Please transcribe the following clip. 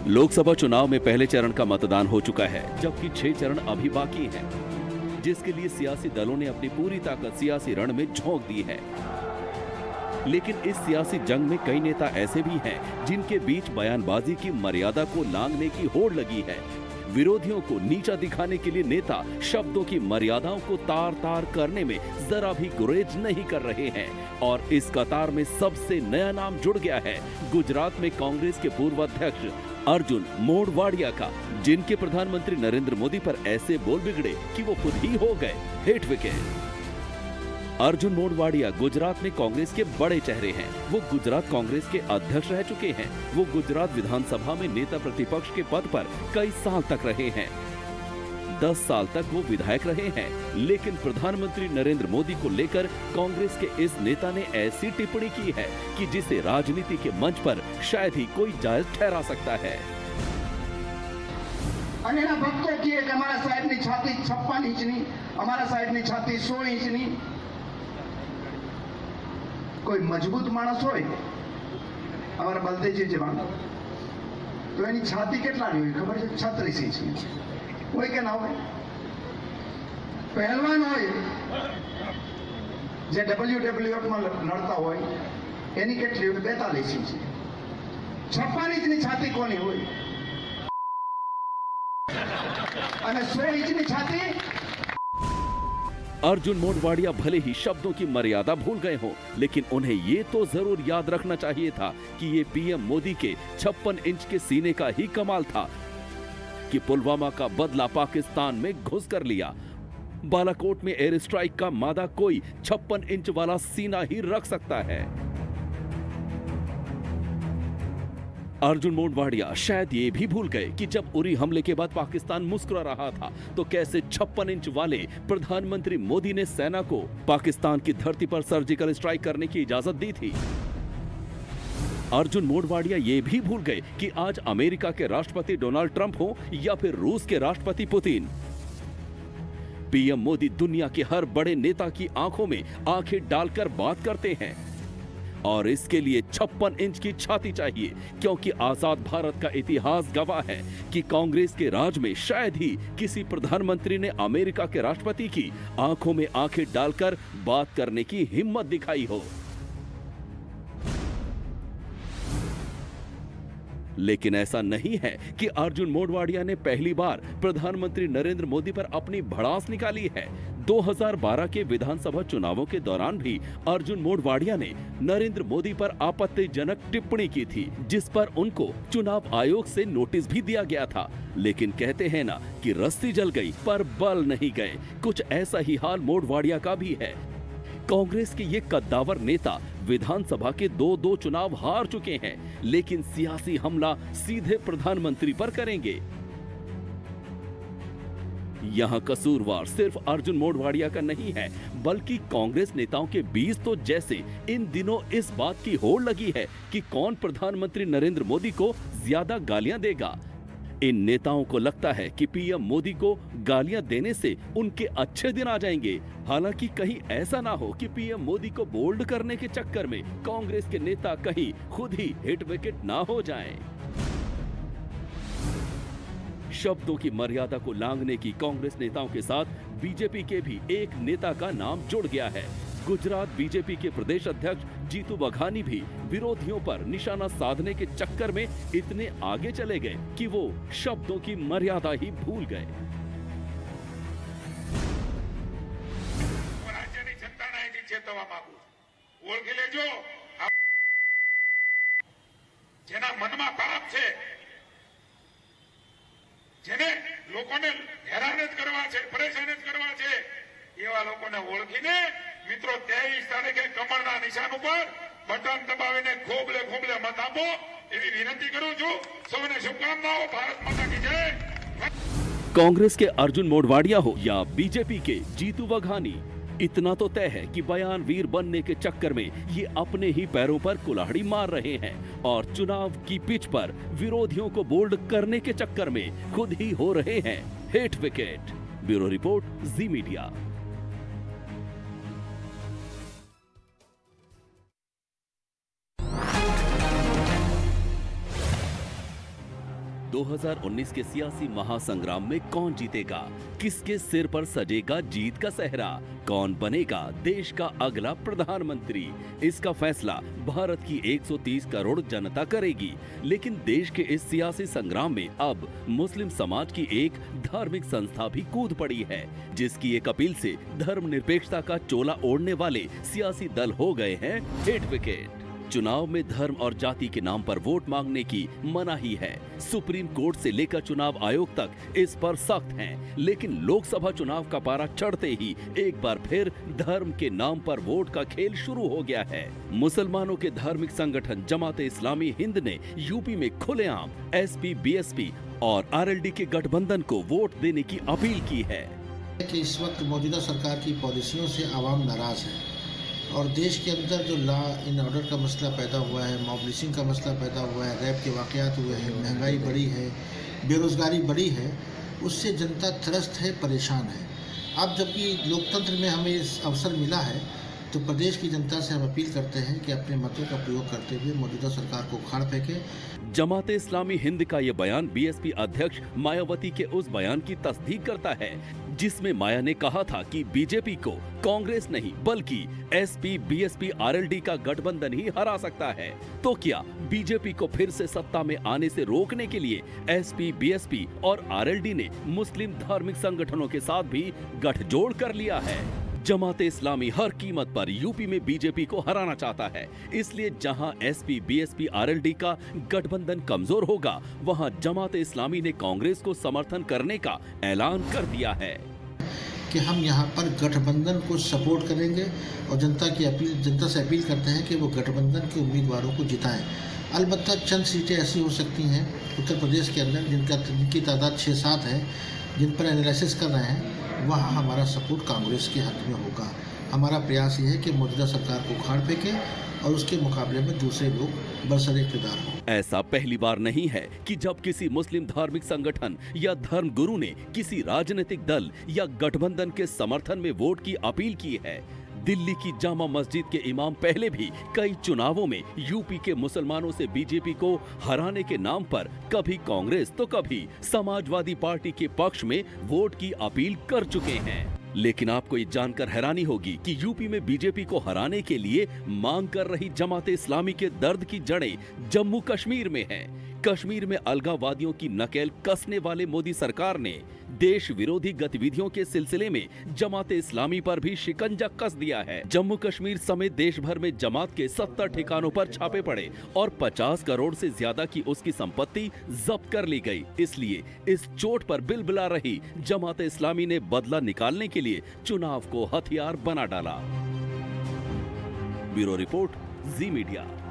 लोकसभा चुनाव में पहले चरण का मतदान हो चुका है, जबकि 6 चरण अभी बाकी हैं, जिसके लिए सियासी दलों ने अपनी पूरी ताकत सियासी रण में झोंक दी है। लेकिन इस सियासी जंग में कई नेता ऐसे भी हैं जिनके बीच बयानबाजी की मर्यादा को लांघने की होड़ लगी है। विरोधियों को नीचा दिखाने के लिए नेता शब्दों की मर्यादाओं को तार तार करने में जरा भी गुरेज नहीं कर रहे हैं। और इस कतार में सबसे नया नाम जुड़ गया है गुजरात में कांग्रेस के पूर्व अध्यक्ष अर्जुन मोढवाडिया का, जिनके प्रधानमंत्री नरेंद्र मोदी पर ऐसे बोल बिगड़े कि वो खुद ही हो गए हिट विकेट। अर्जुन मोढवाडिया गुजरात में कांग्रेस के बड़े चेहरे हैं। वो गुजरात कांग्रेस के अध्यक्ष रह चुके हैं। वो गुजरात विधानसभा में नेता प्रतिपक्ष के पद पर कई साल तक रहे हैं। 10 साल तक वो विधायक रहे हैं। लेकिन प्रधानमंत्री नरेंद्र मोदी को लेकर कांग्रेस के इस नेता ने ऐसी टिप्पणी की है कि जिसे राजनीति के मंच पर शायद ही कोई जायज ठहरा सकता है। भक्तों की हमारा साहेब ની છાતી 56 ઇંચની, અમારા સાહેબ ની છાતી 16 ઇંચની। कोई मजबूत मानस हो अमरा बलदेवजी जवान तो एनी छाती केटलानी होय खबर है 36 इंच होय के ना होय। पहलवान होय जे WWF में लड़ता होय एनी केटली होय 42 इंच। 56 इंच नी छाती कोनी होय अने 16 इंच नी छाती। अर्जुन मोढवाडिया भले ही शब्दों की मर्यादा भूल गए हों, लेकिन उन्हें ये तो जरूर याद रखना चाहिए था कि ये पीएम मोदी के 56 इंच के सीने का ही कमाल था कि पुलवामा का बदला पाकिस्तान में घुस कर लिया। बालाकोट में एयर स्ट्राइक का मादा कोई 56 इंच वाला सीना ही रख सकता है। अर्जुन मोढवाडिया शायद ये भी भूल गए कि जब उरी हमले के बाद पाकिस्तान मुस्कुरा रहा था तो कैसे 56 इंच वाले प्रधानमंत्री मोदी ने सेना को पाकिस्तान की धरती पर सर्जिकल स्ट्राइक करने की इजाजत दी थी। अर्जुन मोढवाडिया ये भी भूल गए कि आज अमेरिका के राष्ट्रपति डोनाल्ड ट्रंप हो या फिर रूस के राष्ट्रपति पुतिन, पीएम मोदी दुनिया के हर बड़े नेता की आंखों में आंखें डालकर बात करते हैं। और इसके लिए 56 इंच की छाती चाहिए, क्योंकि आजाद भारत का इतिहास गवाह है कि कांग्रेस के राज में शायद ही किसी प्रधानमंत्री ने अमेरिका के राष्ट्रपति की आंखों में आंखें डालकर बात करने की हिम्मत दिखाई हो। लेकिन ऐसा नहीं है कि अर्जुन मोढवाडिया ने पहली बार प्रधानमंत्री नरेंद्र मोदी पर अपनी भड़ास निकाली है। 2012 के विधानसभा चुनावों के दौरान भी अर्जुन मोढवाडिया ने नरेंद्र मोदी पर आपत्तिजनक टिप्पणी की थी, जिस पर उनको चुनाव आयोग से नोटिस भी दिया गया था। लेकिन कहते हैं ना कि रस्सी जल गई पर बल नहीं गए। कुछ ऐसा ही हाल मोढवाडिया का भी है। कांग्रेस के ये कद्दावर नेता विधानसभा के 2 चुनाव हार चुके हैं, लेकिन सियासी हमला सीधे प्रधानमंत्री पर करेंगे। यहां कसूरवार सिर्फ अर्जुन मोढवाडिया का नहीं है, बल्कि कांग्रेस नेताओं के बीच तो जैसे इन दिनों इस बात की होड़ लगी है कि कौन प्रधानमंत्री नरेंद्र मोदी को ज्यादा गालियां देगा। इन नेताओं को लगता है कि पीएम मोदी को गालियां देने से उनके अच्छे दिन आ जाएंगे। हालांकि कहीं ऐसा ना हो कि पीएम मोदी को बोल्ड करने के चक्कर में कांग्रेस के नेता कहीं खुद ही हिट विकेट ना हो जाएं। शब्दों की मर्यादा को लांघने की कांग्रेस नेताओं के साथ बीजेपी के भी एक नेता का नाम जुड़ गया है। गुजरात बीजेपी के प्रदेश अध्यक्ष जीतू वघानी भी विरोधियों पर निशाना साधने के चक्कर में इतने आगे चले गए कि वो शब्दों की मर्यादा ही भूल गए। राज्यની जनताને અહીંથી ચેતવવા માંગુ છું, ઓળખી લેજો જેના મનમાં પાપ છે, જેને લોકોને હેરાન જ કરવા છે, પરેશાન જ કરવા છે, એવા લોકોને ઓળખીને મિત્રો 23 તારીખે કમળના નિશાન ઉપર બટન દબાવીને ખોબલે ખોબલે મત આપો એવી વિનંતી કરું છું। સૌને શુભકામનાઓ। ભારત માતા की जय। कांग्रेस के अर्जुन मोढवाडिया हो या बीजेपी के जीतू वघानी, इतना तो तय है कि बयान वीर बनने के चक्कर में ये अपने ही पैरों पर कुल्हाड़ी मार रहे हैं और चुनाव की पिच पर विरोधियों को बोल्ड करने के चक्कर में खुद ही हो रहे हैं hit wicket. Bureau report, Zee media. 2019 के सियासी महासंग्राम में कौन जीतेगा, किसके सिर पर सजेगा जीत का सेहरा, कौन बनेगा देश का अगला प्रधानमंत्री, इसका फैसला भारत की 130 करोड़ जनता करेगी। लेकिन देश के इस सियासी संग्राम में अब मुस्लिम समाज की एक धार्मिक संस्था भी कूद पड़ी है, जिसकी एक अपील से धर्मनिरपेक्षता का चोला ओढ़ने वाले सियासी दल हो गए हैं हिट विकेट। चुनाव में धर्म और जाति के नाम पर वोट मांगने की मनाही है। सुप्रीम कोर्ट से लेकर चुनाव आयोग तक इस पर सख्त हैं, लेकिन लोकसभा चुनाव का पारा चढ़ते ही एक बार फिर धर्म के नाम पर वोट का खेल शुरू हो गया है। मुसलमानों के धार्मिक संगठन जमात इस्लामी हिंद ने यूपी में खुलेआम एसपी, बीएसपी और आरएलडी के गठबंधन को वोट देने की अपील की है कि इस वक्त मौजूदा सरकार की पॉलिसियों से आवाम नाराज है और देश के अंदर जो लॉ इन ऑर्डर का मसला पैदा हुआ है, मॉब लिंचिंग का मसला पैदा हुआ है, रैप के वाक़यात हुए हैं, महंगाई बढ़ी है, बेरोज़गारी बढ़ी है, उससे जनता त्रस्त है, परेशान है। अब जबकि लोकतंत्र में हमें इस अवसर मिला है तो प्रदेश की जनता से हम अपील करते हैं कि अपने मतों का प्रयोग करते हुए मौजूदा सरकार को उखाड़ फेंके। जमात इस्लामी हिंद का ये बयान बीएसपी अध्यक्ष मायावती के उस बयान की तस्दीक करता है जिसमें माया ने कहा था कि बीजेपी को कांग्रेस नहीं बल्कि एसपी, बीएसपी, आरएलडी का गठबंधन ही हरा सकता है। तो क्या बीजेपी को फिर से सत्ता में आने से रोकने के लिए एसपी, बीएसपी और आरएलडी ने मुस्लिम धार्मिक संगठनों के साथ भी गठजोड़ कर लिया है? जमात इस्लामी हर कीमत पर यूपी में बीजेपी को हराना चाहता है, इसलिए जहां एसपी, बीएसपी, आरएलडी का गठबंधन कमजोर होगा, वहां जमात इस्लामी ने कांग्रेस को समर्थन करने का ऐलान कर दिया है कि हम यहां पर गठबंधन को सपोर्ट करेंगे और जनता से अपील करते हैं कि वो गठबंधन के उम्मीदवारों को जिताएं। अलबत्ता चंद सीटें ऐसी हो सकती हैं उत्तर प्रदेश के अंदर जिनकी तादाद 6-7 है, जिन पर एनालिसिस कर रहे हैं, वहाँ हमारा सपोर्ट कांग्रेस के हक में होगा। हमारा प्रयास ये है कि मौजूदा सरकार को उखाड़ फेंके और उसके मुकाबले में दूसरे लोग बरसर इक़्तिदार हों। ऐसा पहली बार नहीं है कि जब किसी मुस्लिम धार्मिक संगठन या धर्म गुरु ने किसी राजनीतिक दल या गठबंधन के समर्थन में वोट की अपील की है। दिल्ली की जामा मस्जिद के इमाम पहले भी कई चुनावों में यूपी के मुसलमानों से बीजेपी को हराने के नाम पर कभी कांग्रेस तो कभी समाजवादी पार्टी के पक्ष में वोट की अपील कर चुके हैं। लेकिन आपको ये जानकर हैरानी होगी कि यूपी में बीजेपी को हराने के लिए मांग कर रही जमात इस्लामी के दर्द की जड़ें जम्मू कश्मीर में है। कश्मीर में अलगाववादियों की नकेल कसने वाले मोदी सरकार ने देश विरोधी गतिविधियों के सिलसिले में जमात इस्लामी पर भी शिकंजा कस दिया है। जम्मू कश्मीर समेत देश भर में जमात के 70 ठिकानों पर छापे पड़े और 50 करोड़ से ज्यादा की उसकी संपत्ति जब्त कर ली गई। इसलिए इस चोट पर बिलबिला रही जमात इस्लामी ने बदला निकालने के लिए चुनाव को हथियार बना डाला। Bureau report, Zee media.